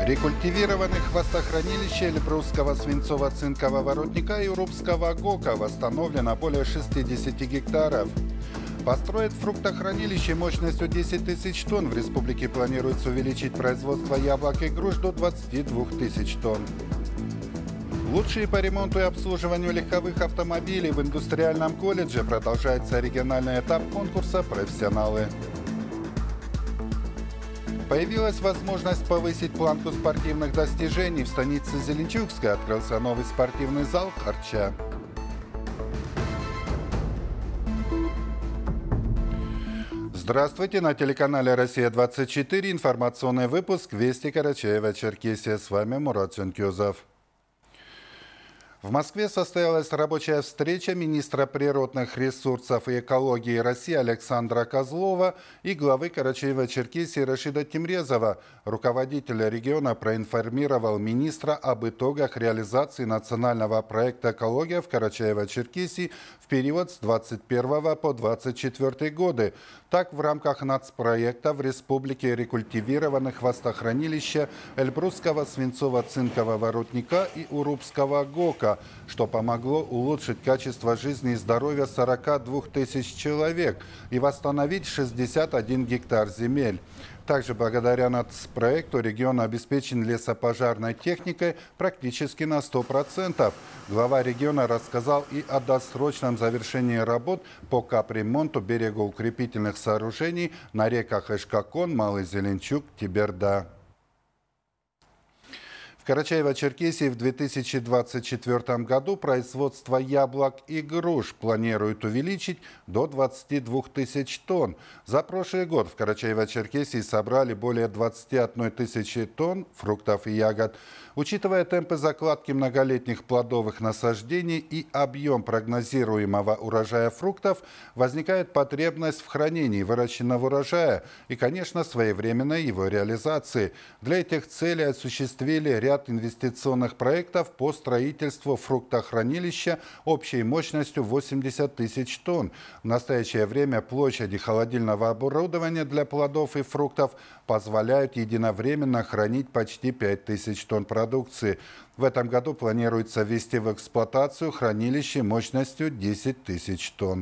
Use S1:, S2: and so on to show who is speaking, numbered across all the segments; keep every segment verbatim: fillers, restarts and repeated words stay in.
S1: Рекультивированы хвостохранилища Эльбрусского свинцово-цинкового рудника и Урупского ГОКа восстановлено более шестидесяти гектаров. Построить фруктохранилище мощностью десять тысяч тонн. В республике планируется увеличить производство яблок и груш до двадцати двух тысяч тонн. Лучшие по ремонту и обслуживанию легковых автомобилей в индустриальном колледже. Продолжается региональный этап конкурса «Профессионалы». Появилась возможность повысить планку спортивных достижений. В станице Зеленчукской открылся новый спортивный зал «Карча». Здравствуйте! На телеканале «Россия двадцать четыре» информационный выпуск «Вести Карачаево-Черкесия». С вами Мурат Чункюзов. В Москве состоялась рабочая встреча министра природных ресурсов и экологии России Александра Козлова и главы Карачаево-Черкесии Рашида Тимрезова. Руководитель региона проинформировал министра об итогах реализации национального проекта «Экология» в Карачаево-Черкесии в период с двадцать первого по двадцать четвёртый годы. Так, в рамках нацпроекта в республике рекультивированы хвостохранилища Эльбрусского свинцово-цинкового рудника и Урупского ГОКа, что помогло улучшить качество жизни и здоровья сорока двух тысяч человек и восстановить шестьдесят один гектар земель. Также благодаря нацпроекту регион обеспечен лесопожарной техникой практически на сто процентов. Глава региона рассказал и о досрочном завершении работ по капремонту берегоукрепительных сооружений на реках Эшкакон, Малый Зеленчук, Тиберда. В Карачаево-Черкесии в две тысячи двадцать четвёртом году производство яблок и груш планируют увеличить до двадцати двух тысяч тонн. За прошлый год в Карачаево-Черкесии собрали более двадцати одной тысячи тонн фруктов и ягод. Учитывая темпы закладки многолетних плодовых насаждений и объем прогнозируемого урожая фруктов, возникает потребность в хранении выращенного урожая и, конечно, своевременной его реализации. Для этих целей осуществили ряд инвестиционных проектов по строительству фруктохранилища общей мощностью восемьдесят тысяч тонн. В настоящее время площади холодильного оборудования для плодов и фруктов позволяют единовременно хранить почти пять тысяч тонн продукции. В этом году планируется ввести в эксплуатацию хранилище мощностью десять тысяч тонн.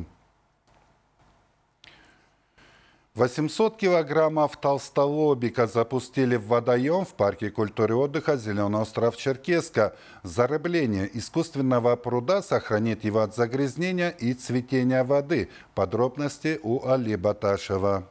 S1: восемьсот килограммов толстолобика запустили в водоем в парке культуры и отдыха «Зеленый остров Черкеска». Зарыбление искусственного пруда сохранит его от загрязнения и цветения воды. Подробности у Али Баташева.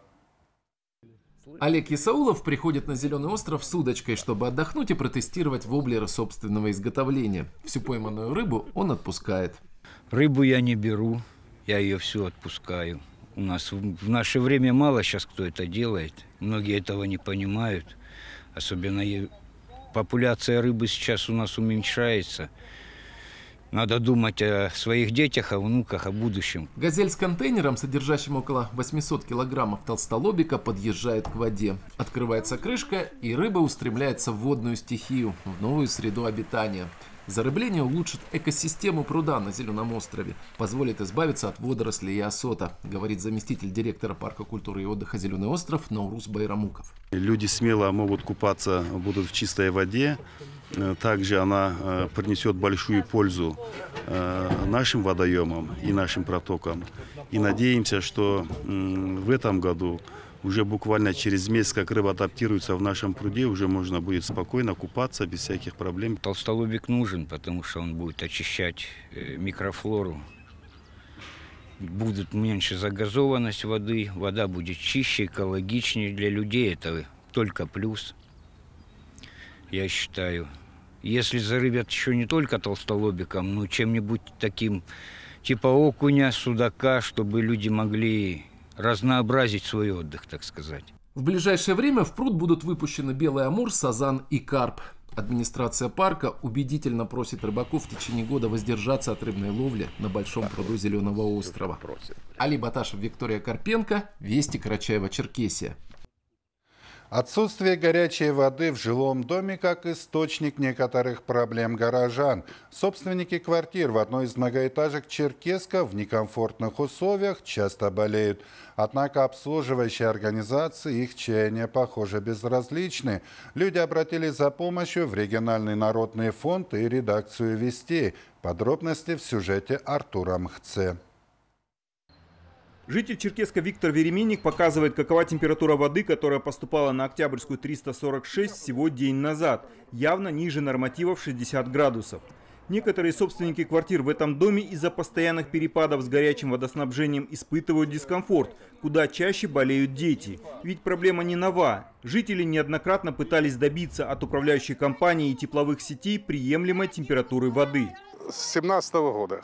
S2: Олег Исаулов приходит на Зеленый остров с удочкой, чтобы отдохнуть и протестировать воблеры собственного изготовления. Всю пойманную рыбу он отпускает.
S3: Рыбу я не беру, я ее всю отпускаю. У нас в наше время мало сейчас кто это делает. Многие этого не понимают. Особенно популяция рыбы сейчас у нас уменьшается. Надо думать о своих детях, о внуках, о будущем.
S2: Газель с контейнером, содержащим около восьмисот килограммов толстолобика, подъезжает к воде. Открывается крышка, и рыба устремляется в водную стихию, в новую среду обитания. Зарыбление улучшит экосистему пруда на Зеленом острове, позволит избавиться от водорослей и осота, говорит заместитель директора парка культуры и отдыха «Зеленый остров» Наурус Байрамуков.
S4: Люди смело могут купаться, будут в чистой воде. Также она принесет большую пользу нашим водоемам и нашим протокам. И надеемся, что в этом году уже буквально через месяц, как рыба адаптируется в нашем пруде, уже можно будет спокойно купаться без всяких проблем.
S3: Толстолобик нужен, потому что он будет очищать микрофлору. Будет меньше загазованность воды, вода будет чище, экологичнее. Для людей это только плюс, я считаю. Если зарыбят еще не только толстолобиком, но чем-нибудь таким типа окуня, судака, чтобы люди могли разнообразить свой отдых, так сказать.
S2: В ближайшее время в пруд будут выпущены белый амур, сазан и карп. Администрация парка убедительно просит рыбаков в течение года воздержаться от рыбной ловли на большом пруду Зеленого острова. Али Баташев, Виктория Карпенко, Вести Карачаево-Черкесия.
S1: Отсутствие горячей воды в жилом доме как источник некоторых проблем горожан. Собственники квартир в одной из многоэтажек Черкесска в некомфортных условиях часто болеют. Однако обслуживающие организации их чаяния, похоже, безразличны. Люди обратились за помощью в региональный народный фонд и редакцию «Вестей». Подробности в сюжете Артура Мхце.
S5: Житель Черкесска Виктор Веременник показывает, какова температура воды, которая поступала на Октябрьскую триста сорок шесть всего день назад, явно ниже нормативов шестьдесят градусов. Некоторые собственники квартир в этом доме из-за постоянных перепадов с горячим водоснабжением испытывают дискомфорт, куда чаще болеют дети. Ведь проблема не нова. Жители неоднократно пытались добиться от управляющей компании и тепловых сетей приемлемой температуры воды.
S6: С две тысячи семнадцатого года.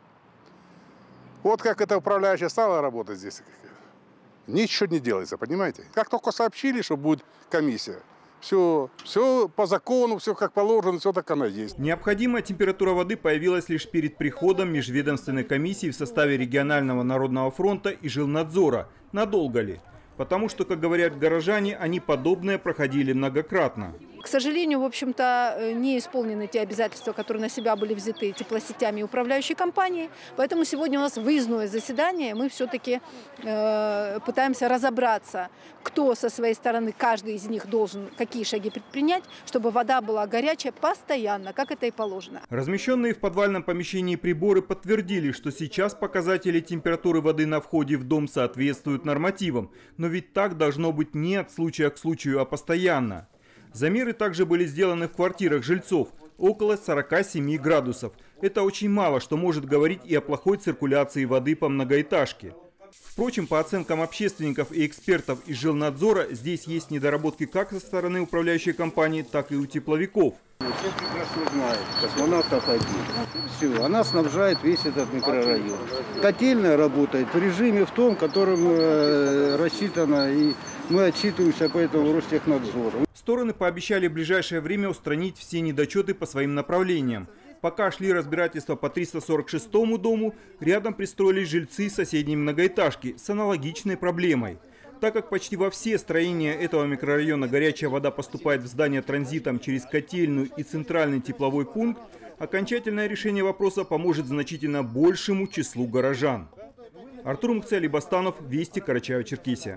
S6: Вот как эта управляющая стала работать здесь, ничего не делается, понимаете? Как только сообщили, что будет комиссия, все, все по закону, все как положено, все так оно есть.
S5: Необходимая температура воды появилась лишь перед приходом межведомственной комиссии в составе регионального народного фронта и жилнадзора. Надолго ли? Потому что, как говорят горожане, они подобное проходили многократно.
S7: К сожалению, в общем-то, не исполнены те обязательства, которые на себя были взяты теплосетями и управляющей компанией. Поэтому сегодня у нас выездное заседание. Мы все-таки э, пытаемся разобраться, кто со своей стороны, каждый из них должен какие шаги предпринять, чтобы вода была горячая постоянно, как это и положено.
S5: Размещенные в подвальном помещении приборы подтвердили, что сейчас показатели температуры воды на входе в дом соответствуют нормативам. Но ведь так должно быть не от случая к случаю, а постоянно. Замеры также были сделаны в квартирах жильцов – около сорока семи градусов. Это очень мало, что может говорить и о плохой циркуляции воды по многоэтажке. Впрочем, по оценкам общественников и экспертов из жилнадзора, здесь есть недоработки как со стороны управляющей компании, так и у тепловиков.
S8: Все прекрасно знают, космонавтов один. Все, она снабжает весь этот микрорайон. Котельная работает в режиме в том, которым э, рассчитано, и мы отчитываемся по этому Ростехнадзору.
S5: Стороны пообещали в ближайшее время устранить все недочеты по своим направлениям. Пока шли разбирательства по триста сорок шестому дому, рядом пристроились жильцы соседней многоэтажки с аналогичной проблемой. Так как почти во все строения этого микрорайона горячая вода поступает в здание транзитом через котельную и центральный тепловой пункт, окончательное решение вопроса поможет значительно большему числу горожан. Артур Мхце, Либастанов, Вести, Карачаево-Черкесия.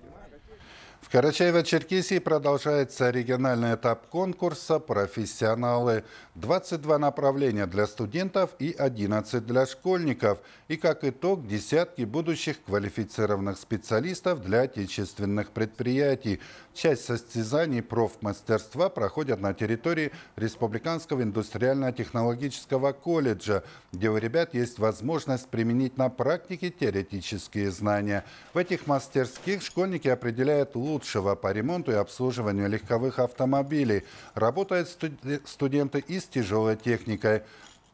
S1: В Карачаево-Черкесии продолжается региональный этап конкурса «Профессионалы». двадцать два направления для студентов и одиннадцать для школьников. И как итог, десятки будущих квалифицированных специалистов для отечественных предприятий. Часть состязаний профмастерства проходят на территории Республиканского индустриально-технологического колледжа, где у ребят есть возможность применить на практике теоретические знания. В этих мастерских школьники определяют лучшего по ремонту и обслуживанию легковых автомобилей. Работают студенты и с тяжелой техникой.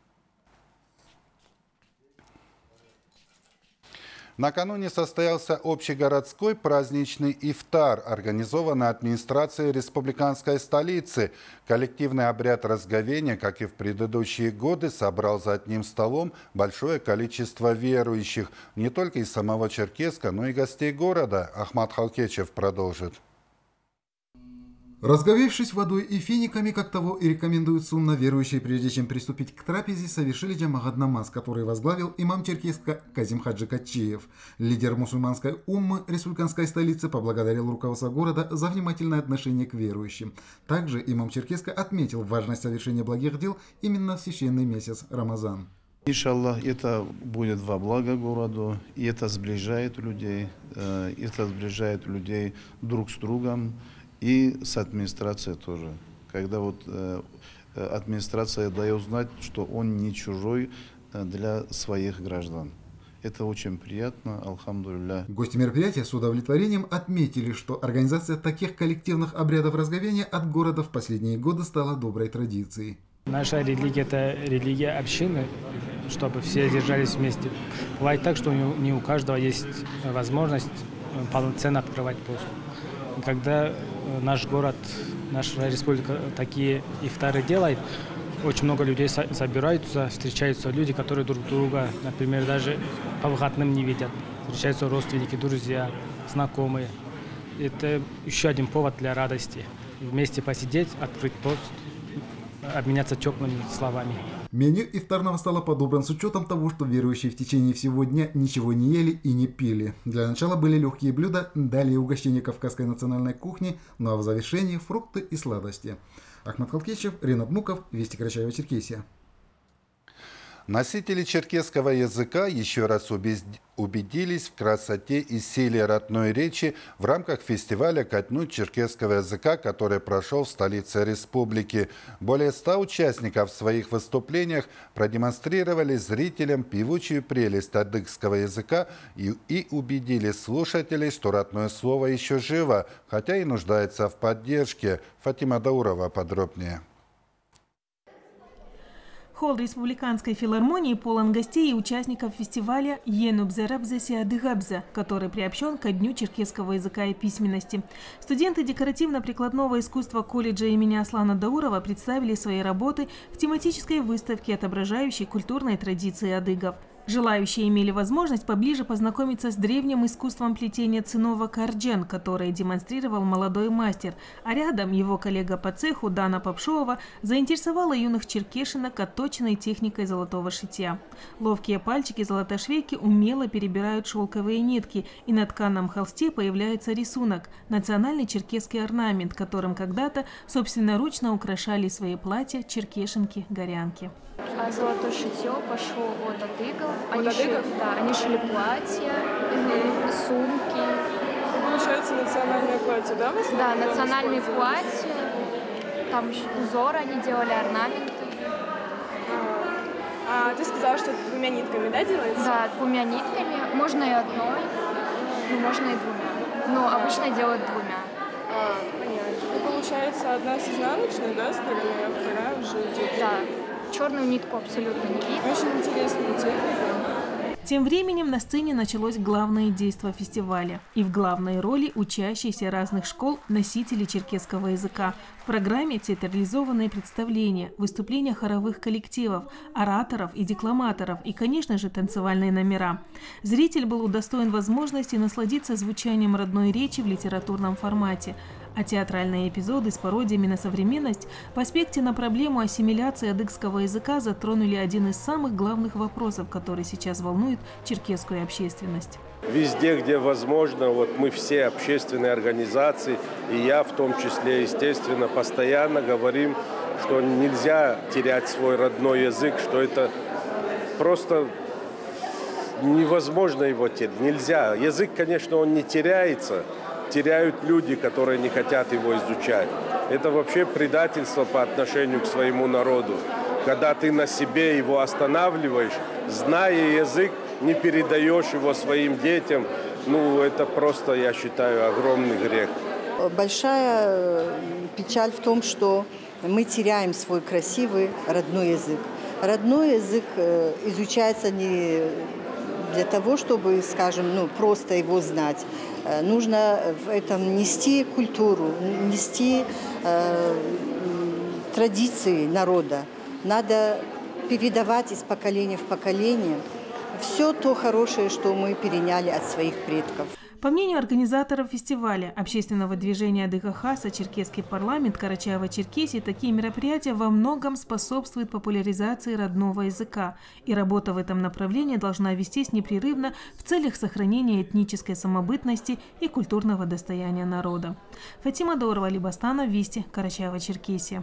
S1: Накануне состоялся общегородской праздничный ифтар, организованный администрацией республиканской столицы. Коллективный обряд разговения, как и в предыдущие годы, собрал за одним столом большое количество верующих. Не только из самого Черкесска, но и гостей города. Ахмат Халкечев продолжит.
S9: Разговевшись водой и финиками, как того и рекомендуют сунна, верующие, прежде чем приступить к трапезе, совершили джамагат намаз, который возглавил имам Черкесска Казим Хаджи Катчиев. Лидер мусульманской уммы республиканской столицы поблагодарил руководство города за внимательное отношение к верующим. Также имам Черкесска отметил важность совершения благих дел именно в священный месяц Рамазан.
S10: Иншаллах, это будет во благо городу, и это сближает людей, это сближает людей друг с другом. И с администрацией тоже. Когда вот э, администрация дает знать, что он не чужой для своих граждан. Это очень приятно, алхамдулилля.
S9: Гости мероприятия с удовлетворением отметили, что организация таких коллективных обрядов разговения от города в последние годы стала доброй традицией.
S11: Наша религия – это религия общины, чтобы все держались вместе. Бывает так, что не у каждого есть возможность полноценно открывать пост. Когда наш город, наша республика такие ифтары делает, очень много людей собираются, встречаются люди, которые друг друга, например, даже по выходным не видят. Встречаются родственники, друзья, знакомые. это еще один повод для радости. Вместе посидеть, открыть пост, обменяться теплыми словами.
S9: Меню ифтарного стола подобран с учетом того, что верующие в течение всего дня ничего не ели и не пили. Для начала были легкие блюда, далее угощение кавказской национальной кухни, ну а в завершении фрукты и сладости. Ахмат Халкичев, Ренат Муков, Вести Карачаево-Черкесия.
S1: Носители черкесского языка еще раз убедились в красоте и силе родной речи в рамках фестиваля «Ко дню черкесского языка», который прошел в столице республики. Более ста участников в своих выступлениях продемонстрировали зрителям певучую прелесть адыгского языка и, и убедили слушателей, что родное слово еще живо, хотя и нуждается в поддержке. Фатима Даурова подробнее.
S12: Холл Республиканской филармонии полон гостей и участников фестиваля «Енубзерабзеси Адыгабза», который приобщен ко Дню черкесского языка и письменности. Студенты декоративно-прикладного искусства колледжа имени Аслана Даурова представили свои работы в тематической выставке, отображающей культурные традиции адыгов. Желающие имели возможность поближе познакомиться с древним искусством плетения цинова карджен, которое демонстрировал молодой мастер, а рядом его коллега по цеху Дана Попшова заинтересовала юных черкешинок отточенной техникой золотого шитья. Ловкие пальчики золотошвейки умело перебирают шелковые нитки, и на тканом холсте появляется рисунок – национальный черкесский орнамент, которым когда-то собственноручно украшали свои платья черкешенки-горянки.
S13: А золотое шитье пошло от адыгов. Они, шили, да, они шили платья, угу. сумки.
S14: Получается, национальное платье, да?
S13: Да, национальные платья. Там узоры они делали, орнаменты.
S14: А, а ты сказала, что двумя нитками, да, делается?
S13: Да, двумя нитками. Можно и одной, ну, можно и двумя. Но а. обычно делают двумя.
S14: А, понятно. И получается, одна с изнаночной, да, стороны, а вторая уже идет.
S13: Да. Черную нитку абсолютно не видно.
S14: Очень интересная техника.
S12: Тем временем на сцене началось главное действо фестиваля. И в главной роли учащиеся разных школ носители черкесского языка. В программе театрализованные представления, выступления хоровых коллективов, ораторов и декламаторов и, конечно же, танцевальные номера. Зритель был удостоен возможности насладиться звучанием родной речи в литературном формате. А театральные эпизоды с пародиями на современность в аспекте на проблему ассимиляции адыгского языка затронули один из самых главных вопросов, который сейчас волнует черкесскую общественность.
S15: Везде, где возможно, вот мы все общественные организации, и я в том числе, естественно, постоянно говорим, что нельзя терять свой родной язык, что это просто невозможно его терять. Нельзя. Язык, конечно, он не теряется. Теряют люди, которые не хотят его изучать. Это вообще предательство по отношению к своему народу. Когда ты на себе его останавливаешь, зная язык, не передаешь его своим детям, ну, это просто, я считаю, огромный грех.
S16: Большая печаль в том, что мы теряем свой красивый родной язык. Родной язык изучается не для того, чтобы, скажем, ну, просто его знать. Нужно в этом нести культуру, нести э, традиции народа. Надо передавать из поколения в поколение все то хорошее, что мы переняли от своих предков.
S12: По мнению организаторов фестиваля общественного движения Адыга Хаса «Черкесский парламент» Карачаево-Черкесии, такие мероприятия во многом способствуют популяризации родного языка. И работа в этом направлении должна вестись непрерывно в целях сохранения этнической самобытности и культурного достояния народа. Фатима Даурова, Либастана, Вести, Карачаево-Черкесия.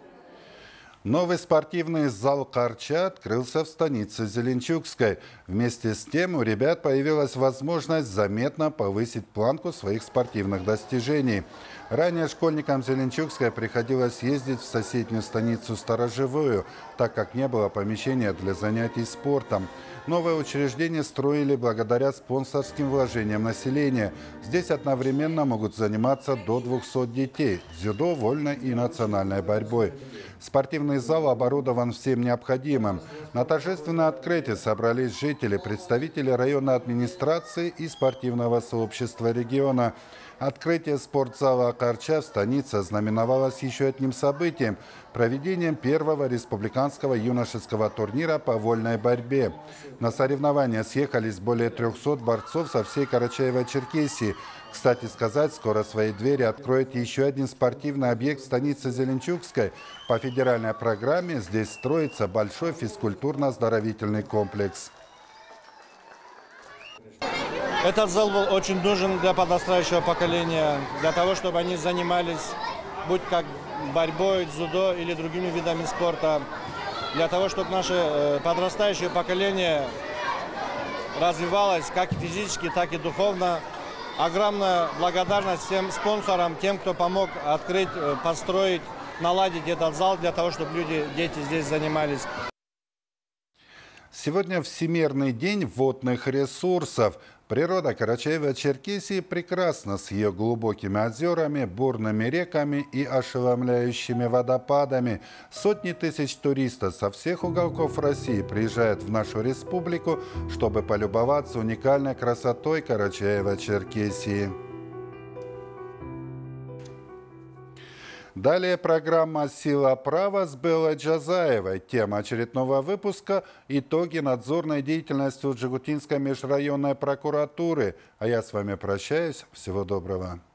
S1: Новый спортивный зал «Карча» открылся в станице Зеленчукской. Вместе с тем у ребят появилась возможность заметно повысить планку своих спортивных достижений. Ранее школьникам Зеленчукской приходилось ездить в соседнюю станицу Сторожевую, так как не было помещения для занятий спортом. Новое учреждение строили благодаря спонсорским вложениям населения. Здесь одновременно могут заниматься до двухсот детей – дзюдо, вольной и национальной борьбой. Спортивный зал оборудован всем необходимым. На торжественное открытие собрались жители, представители районной администрации и спортивного сообщества региона. Открытие спортзала «Карча» в станице знаменовалось еще одним событием. проведением первого республиканского юношеского турнира по вольной борьбе. На соревнования съехались более трёхсот борцов со всей Карачаево-Черкесии. Кстати сказать, скоро свои двери откроет еще один спортивный объект в станице Зеленчукской. По федеральной программе здесь строится большой физкультурно-оздоровительный комплекс.
S17: Этот зал был очень нужен для подрастающего поколения, для того, чтобы они занимались, будь как борьбой, дзюдо или другими видами спорта, для того, чтобы наше подрастающее поколение развивалось как физически, так и духовно. Огромная благодарность всем спонсорам, тем, кто помог открыть, построить, наладить этот зал для того, чтобы люди, дети здесь занимались.
S1: Сегодня Всемирный день водных ресурсов. Природа Карачаево-Черкесии прекрасна с ее глубокими озерами, бурными реками и ошеломляющими водопадами. Сотни тысяч туристов со всех уголков России приезжают в нашу республику, чтобы полюбоваться уникальной красотой Карачаево-Черкесии. Далее программа «Сила права» с Белой Джазаевой. Тема очередного выпуска – итоги надзорной деятельности Джигутинской межрайонной прокуратуры. А я с вами прощаюсь. Всего доброго.